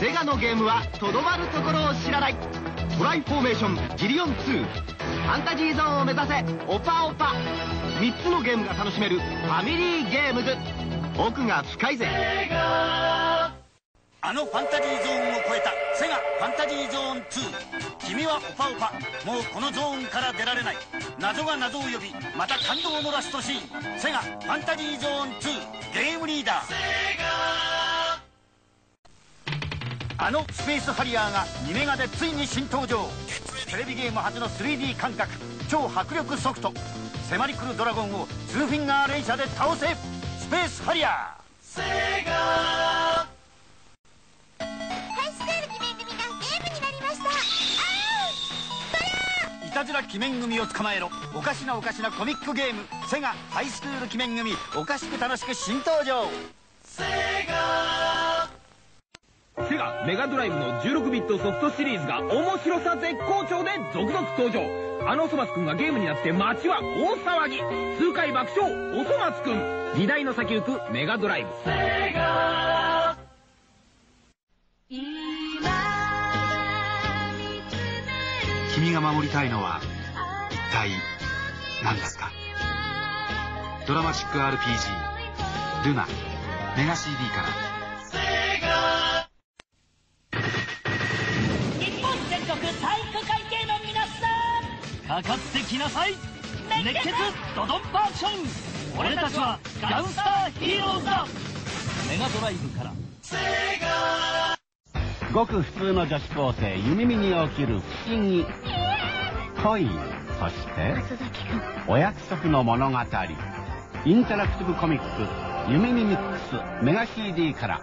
セガのゲームはとどまるところを知らない。トライフォーメーションジリオン2、ファンタジーゾーンを目指せオパオパ。3つのゲームが楽しめるファミリーゲームズ。奥が深いぜ。 あのファンタジーゾーンを超えたセガファンタジーゾーン2。君はオパオパ、もうこのゾーンから出られない。謎が謎を呼び、また感動のラストシーン。セガファンタジーゾーン2ゲームリーダー。あのスペースハリアーが2メガでついに新登場。テレビゲーム初の 3D 感覚、超迫力ソフト。迫り来るドラゴンをツーフィンガー連射で倒せ。スペースハリアー。セガハイスクール記念組がゲームになりました。 いたずら鬼面組を捕まえろ。おかしなおかしなコミックゲーム、セガハイスクール鬼面組、おかしく楽しく新登場。セガメガドライブの16ビットソフトシリーズが面白さ絶好調で続々登場。あのおそ松くんがゲームになって街は大騒ぎ。痛快爆笑おそ松くん。時代の先行くメガドライブ。セガ君が守りたいのは一体何ですか？ドラマチック RPG ルナメガ CD から。 日本全国体育会系の皆さん、かかってきなさい。熱血ドドンパーション。俺たちはガンスターヒーローズだ。メガドライブから。 ごく普通の女子高生夢見に起きる不思議恋、そしてお約束の物語。インタラクティブコミック夢見ミックスメガ CD から。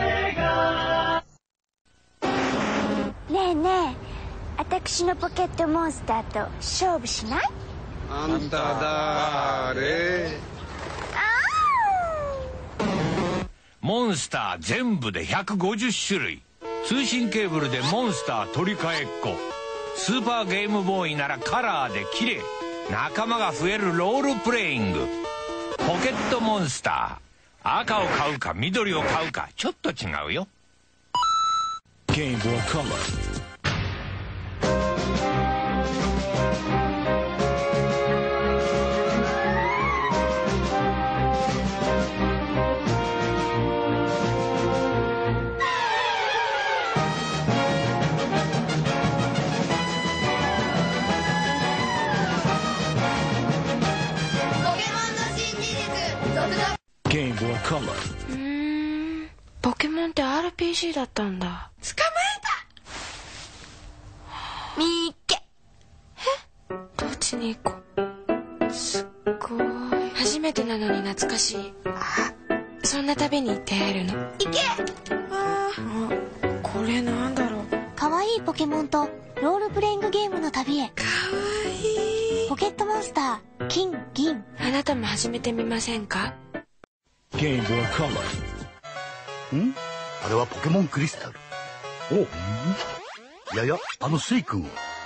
ねえねえ、私のポケットモンスターと勝負しない？ あんただれ？ モンスター全部で150種類。通信ケーブルでモンスター取り替えっこ。スーパーゲームボーイならカラーで綺麗。仲間が増えるロールプレイング。ポケットモンスター。赤を買うか緑を買うかちょっと違うよ。ゲームボーイカラー。 ポケモンって RPG だったんだ。 捕まえた。みっけ。 どっちに行こう。すっごい初めてなのに懐かしい。そんな旅に出会えるの。 行け。 これなんだろう。 かわいいポケモンとロールプレイングゲームの旅へ。 かわいい。 ポケットモンスター金銀。 あなたも始めてみませんか？ ゲームボーイカラー。ん？あれはポケモンクリスタル。おう。いやいや、あのスイ君は。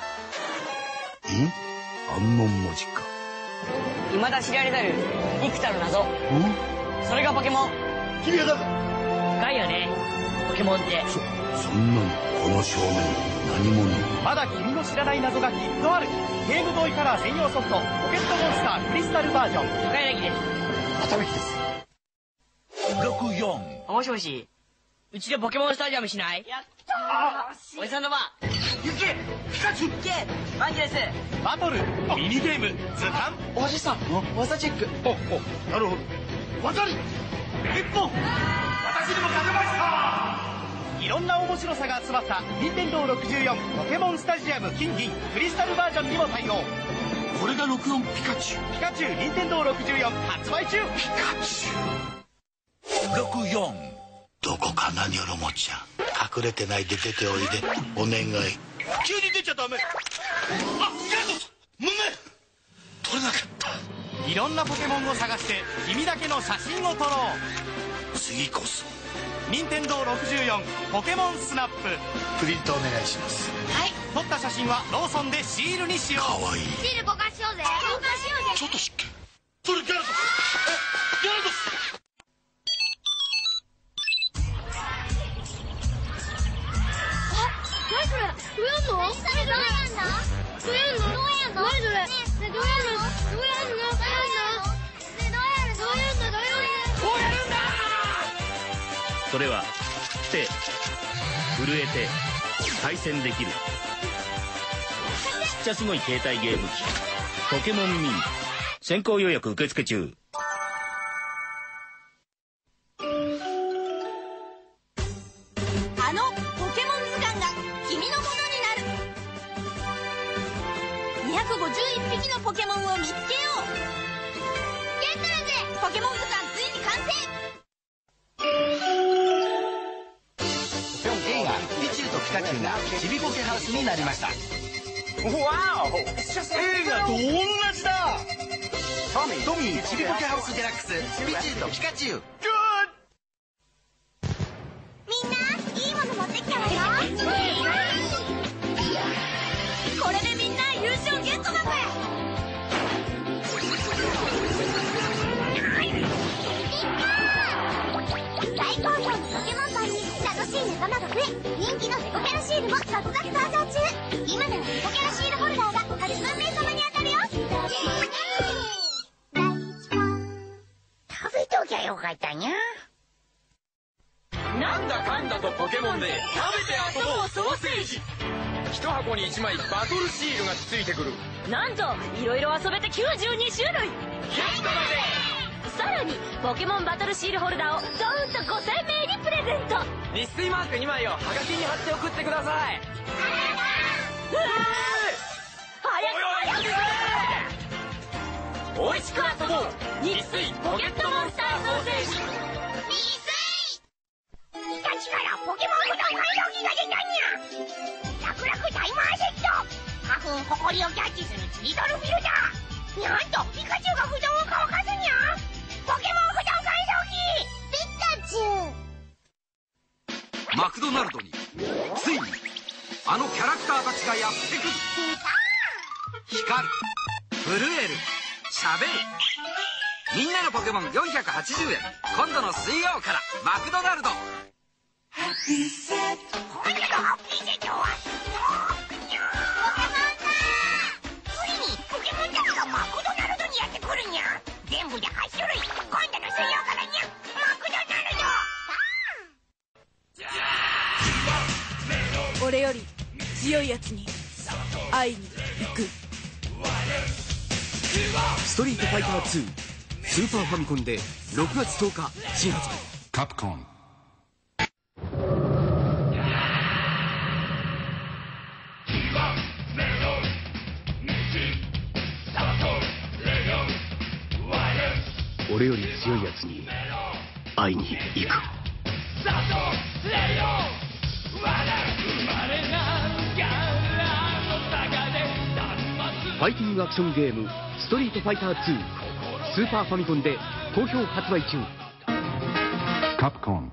あの文字か。 未だ知られざる幾多の謎。それがポケモン。 君は誰だ？ 深いよね、ポケモンって。 そんなにこの少年何者？ まだ君の知らない謎がきっとある。ゲームボーイカラー専用ソフトポケットモンスタークリスタルバージョン。 深柳です。 片道です。 64。もしもし、うちでポケモンスタジアムしない？やったー。おじさんの番。 行けピカチュウ。 行けマンギです。 バトルミニゲーム図鑑。 おじさん技チェック。 なるほど。技に一本。私にも勝てました。いろんな面白さが集まった任天堂64ポケモンスタジアム金銀クリスタルバージョンにも対応。 これが64ピカチュウ。 ピカチュウ任天堂64発売中。 ピカチュウ。 64。 どこか何よろもちゃん、隠れてないで出ておいでお願い。急に出ちゃダメ。胸取れなかった。 いろんなポケモンを探して君だけの写真を撮ろう。 次こそ。 任天堂64ポケモンスナップ。 プリントお願いします。 はい。 撮った写真はローソンでシールにしよう。 かわいい。 シール交換しようぜ。交換しようぜ。 ちょっと失敬。それギャラドス。ギャラドス。 何それ？どうやんの？何それ？どうやんの？どうやんの？どうやんの？何それ？ねえ、どうやんの？どうやんの？どうやんの？ねえ、どうやる？どうやんの？どうやんの？ こうやるんだ。それは手、震えて対戦できるちっちゃすごい携帯ゲーム機ポケモンミニ。先行予約受付中。 あのポケモン図鑑が君のものになる。251匹のポケモンを見つけよう。ゲットだぜ。ポケモン図鑑ついに完成。 映画「ピチューとピカチュウ」がちびポケハウスになりました。 わお、映画と同じだ。 トミーちびポケハウスデラックスピチューとピカチュウ。 みんないいもの持ってきたわよ。 これでみんな優勝ゲットだぜ。 大好評のポケモンパンに楽しい仲間が増え、人気のデコキャラシールも続々登場中。今ならデコキャラシールホルダーが80名様に当たるよ。 食べときゃよかったにゃ。 なんだかんだとポケモンで食べて遊ぼうソーセージ。一箱に1枚バトルシールがついてくる。 なんといろいろ遊べて92種類。 ゲットだぜ。 さらにポケモンバトルシールホルダーをドーンと5000名にプレゼント。 日水マーク2枚をハガキに貼って送ってください。 早くおいしく遊ぼう日水ポケットモンスターソーセージ。 日立からポケモン不動産容器が出たにゃ。楽々タイマーセット。花粉ホコリをキャッチする釣りドルフィルだ。なんとピカチュウが不動を乾かすにゃ。ポケモン不動産容器ピカチュウ。 マクドナルドについにあのキャラクターたちがやってくる。光る、震える、しゃべる。みんなのポケモン480円。今度の水曜からマクドナルド。 今度のハッピーセットはポケモンだ。ついにポケモンたちがマクドナルドにやってくるにゃ。全部で8種類。今度の水曜からにゃ。マクドナルド。俺より強いやつに会いに行く。 ストリートファイター2スーパーファミコンで6月10日新発売。 カプコン。 俺より強いやつに会いに行く。ファイティングアクションゲームストリートファイター2スーパーファミコンで好評発売中。 カプコン。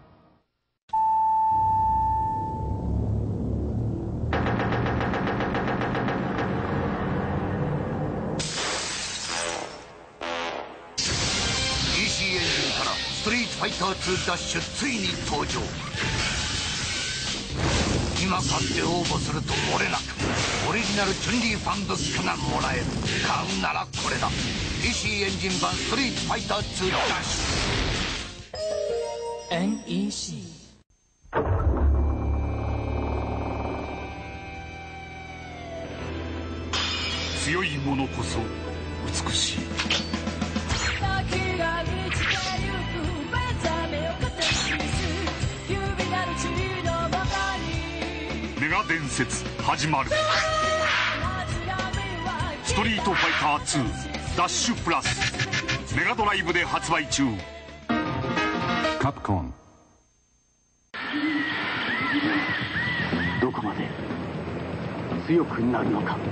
PC エンジンからストリートファイター2ダッシュついに登場。今買って応募すると漏れなくオリジナルチュンリーファンブックがもらえる。買うならこれだ。 PC エンジン版ストリートファイター2ダッシュ。 NEC。 強いものこそ美しい。メガ伝説始まる。ストリートファイター2ダッシュプラスメガドライブで発売中。 カプコン。 どこまで強くなるのか。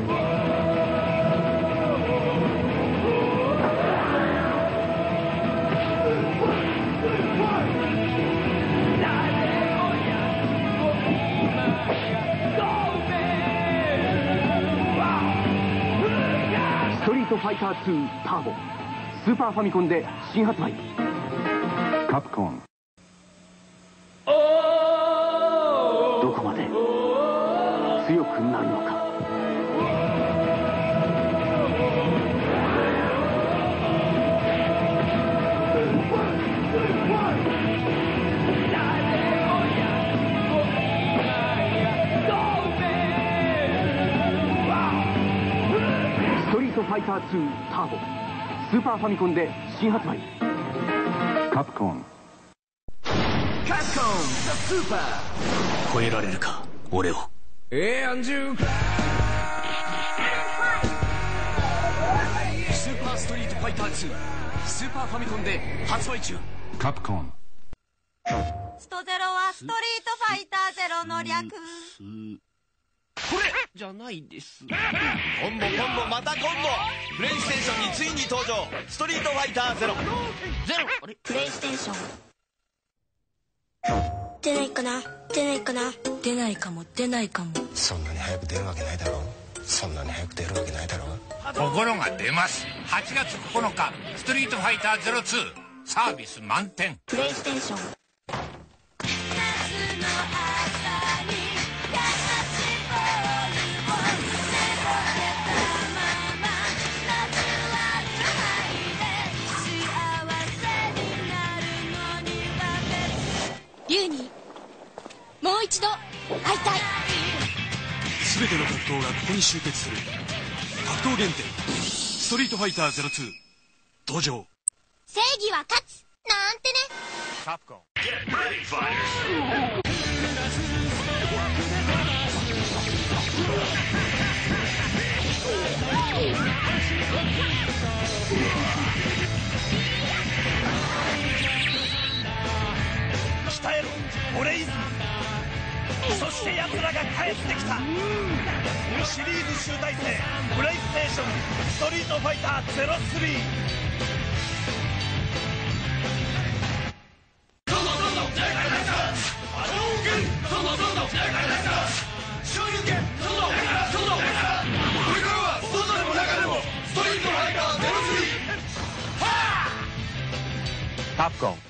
ストリートファイター2ターボスーパーファミコンで新発売。 カプコン。 どこまでくなるのか。ストリートファイター2ターボ、スーパーファミコンで新発売。カプコンスーパー。超えられるか俺を。 アンジュー。 スーパーストリートファイター2スーパーファミコンで発売中。 カプコン。 ストゼロはストリートファイターゼロの略。 これじゃないです。 コンボまたコンボ。プレイステーションについに登場、ストリートファイターゼロ。 あれプレイステーション。出ないかな。出ないかも。 そんなに早く出るわけないだろう。 ところが出ます。8月9日ストリートファイター02サービス満点。 プレイステーション。 竜にもう一度会いたい。 全ての格闘がここに集結する。格闘原点ストリートファイター02登場。 正義は勝つなんてね。 カプコン。 鍛えろオレイズム。そして奴らが帰ってきた。シリーズ集大成プレイステーションストリートファイター03。 カプコン。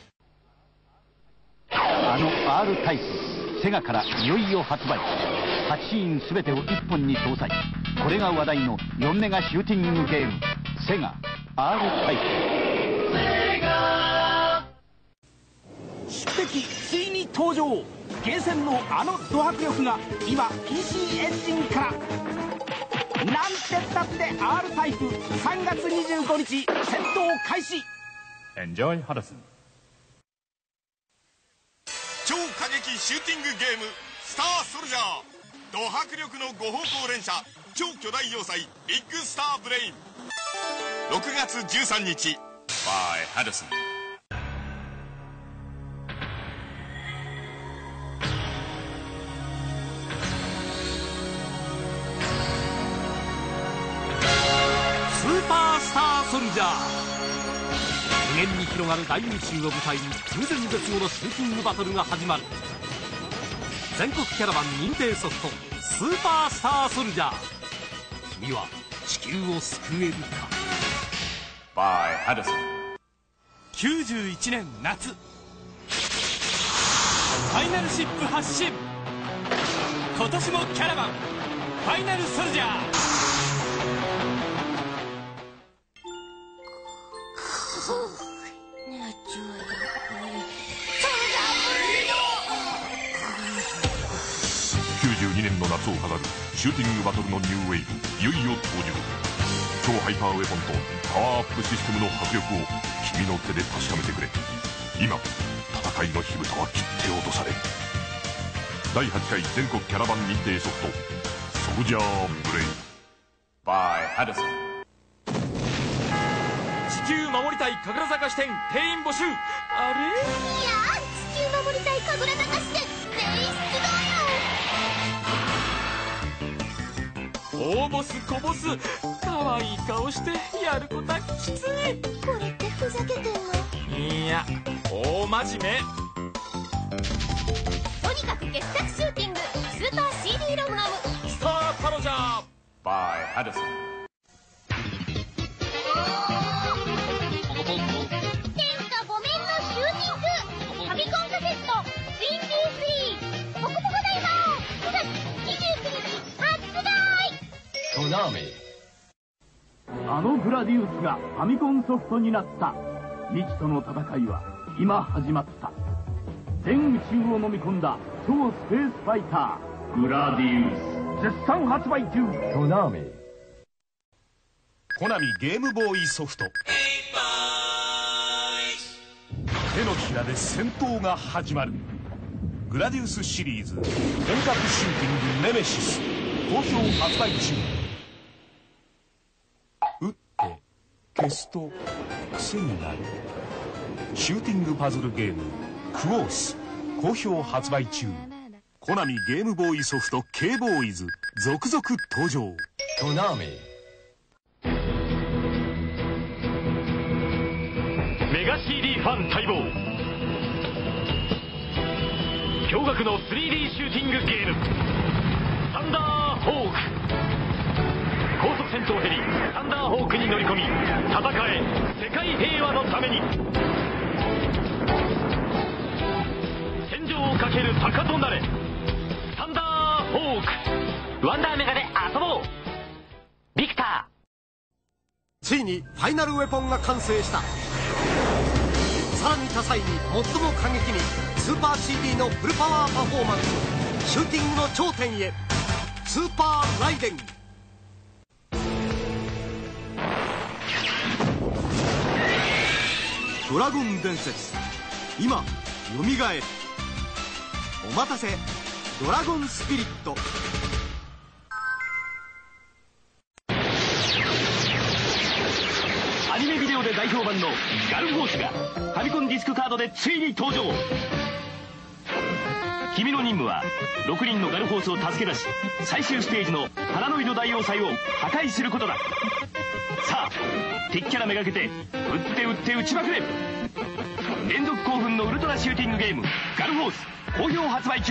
あの R タイプセガからいよいよ発売。8シーン全てを1本に搭載。これが話題の4メガシューティングゲームセガ R タイプ。 宿敵ついに登場。ゲーセンのあのド迫力が今 PC エンジンから。なんてったって R タイプ3月25日戦闘開始。 Enjoy Hudson。 超過激シューティングゲームスターソルジャー。ド迫力の5方向連射超巨大要塞ビッグスターブレイン。6月13日 by Hudson。 スーパースターソルジャー。無限に広がる大宇宙を舞台に空前絶後のシューティングバトルが始まる。全国キャラバン認定ソフトスーパースターソルジャー。君は地球を救えるか。 by Hudson。 91年夏、ファイナルシップ発進。今年もキャラバンファイナルソルジャー。 92年の夏を飾るシューティングバトルのニューウェイブ、いよいよ登場。超ハイパーウェポンとパワーアップシステムの迫力を君の手で確かめてくれ。今戦いの火蓋は切って落とされる。第8回全国キャラバン認定ソフトソルジャーブレイン by Hudson。 地球守りたい神楽坂支店定員募集。あれ、 いや地球守りたい神楽坂支店全員出動よ。 大ボス小ボス可愛い顔してやることはきつい。 これってふざけてんの？ いや大真面目。 とにかく傑作シューティングスーパー CD ロムロムスターパロジャー by Hudson。 天下御免のシューティングファミコンカセット 3D3 ポコポコ大魔王9月29日パーティあのグラディウスがファミコンソフトになった。未知との戦いは今始まった。全宇宙を飲み込んだ超スペースファイターグラディウス、絶賛発売中。コナミゲームボーイソフト。手のひらで戦闘が始まる。グラディウスシリーズ本格シューティングネメシス好評発売中。撃って消すと癖になるシューティングパズルゲームクオース好評発売中。コナミゲームボーイソフト K ボーイズ続々登場。コナミメガ CD ファン待望、驚愕の 3D シューティングゲームサンダーホーク。高速戦闘ヘリサンダーホークに乗り込み戦え世界平和のために。戦場をかける鷹となれサンダーホーク。ワンダーメガで遊ぼう。ビクター。 ついにファイナルウェポンが完成した。さらに多彩に最も過激にスーパー CD のフルパワーパフォーマンス。シューティングの頂点へスーパーライデン。 ドラゴン伝説今よみがえる。お待たせドラゴンスピリット。 アニメビデオで大評判のガルフォースがファミコンディスクカードでついに登場。君の任務は6人のガルフォースを助け出し最終ステージのパラノイド大要塞を破壊することだ。さあ敵キャラめがけて撃って撃って撃ちまくれ。連続興奮のウルトラシューティングゲームガルフォース好評発売中。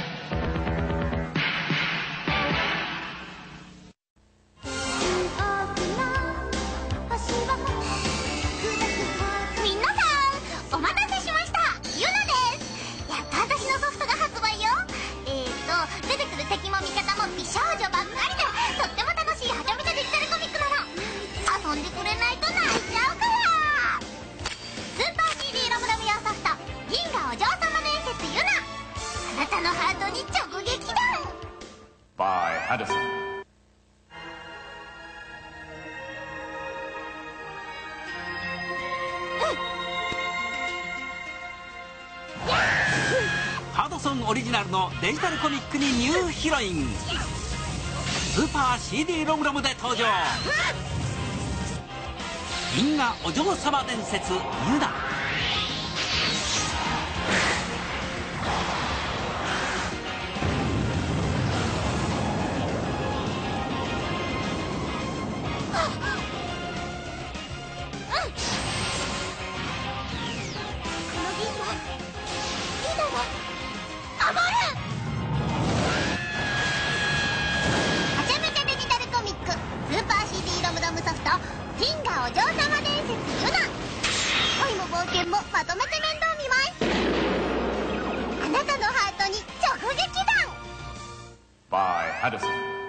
ハドソンオリジナルのデジタルコミックにニューヒロインスーパー CD ロムロムで登場。銀河お嬢様伝説ユナ。 まとめて面倒見ます。あなたのハートに直撃弾。 by Hadison